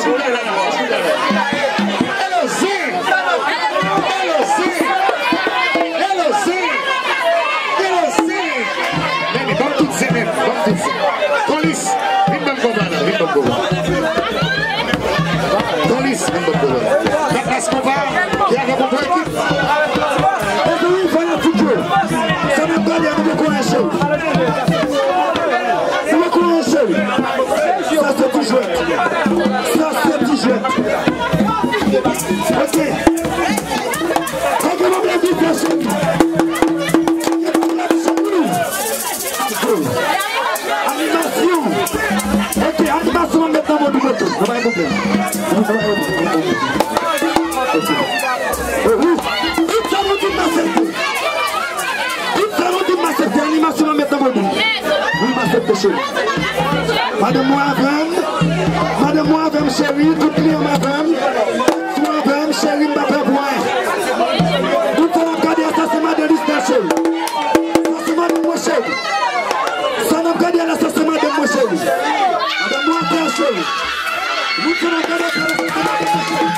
Madame chérie, tout le monde madame. Madame chérie, madame point. Tout le monde regarde ça, c'est madame dispersée. Ça c'est madame moi chérie. Ça n'a pas dit là, ça c'est madame moi chérie. Madame moi chérie. Tout le monde regarde ça, c'est madame moi chérie.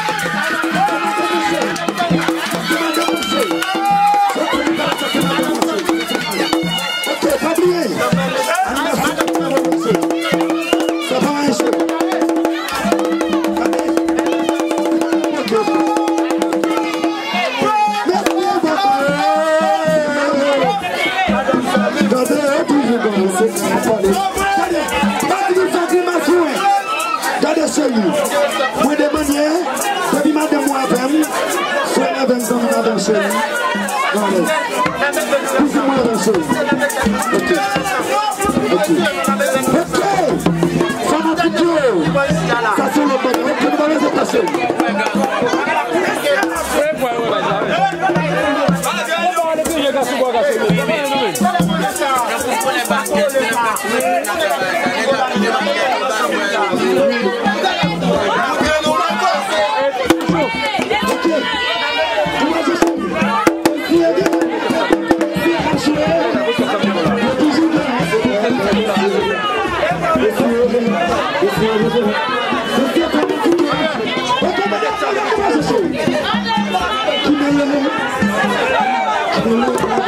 Ok, pas oublier. Ça va un jeu. Moi de manière, depuis madame moi avec, soit avec comme madame chérie. Toujours moi avec chérie. Ok. Ok. Ok. Ça m'a dit Dieu. Ça c'est le bon. Ok, nous allons se passer.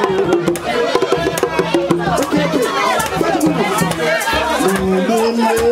Okay.